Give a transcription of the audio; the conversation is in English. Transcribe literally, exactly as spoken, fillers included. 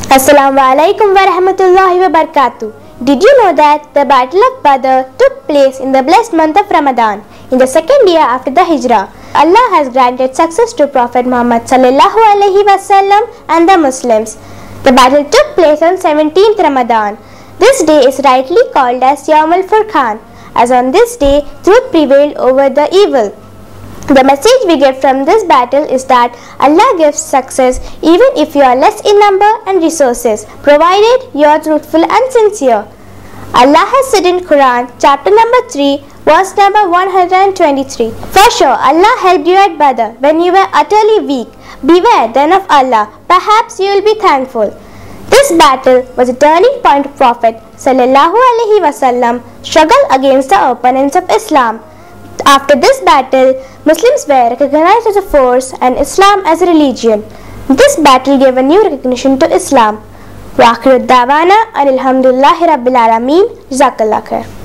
Assalamu alaikum wa rahmatullahi wa barakatuh. Did you know that the Battle of Badr took place in the blessed month of Ramadan, in the second year after the Hijrah? Allah has granted success to Prophet Muhammad sallallahu alaihi wasallam and the Muslims. The battle took place on seventeenth Ramadan. This day is rightly called as Yawm al-Furqan, as on this day truth prevailed over the evil. The message we get from this battle is that Allah gives success even if you are less in number and resources, provided you are truthful and sincere. Allah has said in Quran, chapter number three, verse number one hundred twenty-three, "For sure Allah helped you at Badr when you were utterly weak. Beware then of Allah, perhaps you will be thankful." This battle was a turning point of Prophet sallallahu alaihi wasallam struggle against the opponents of Islam. After this battle, Muslims were recognized as a force and Islam as a religion. This battle gave a new recognition to Islam. Wa akhiru da'wana alhamdulillahi rabbil alameen. Jazakallah khair.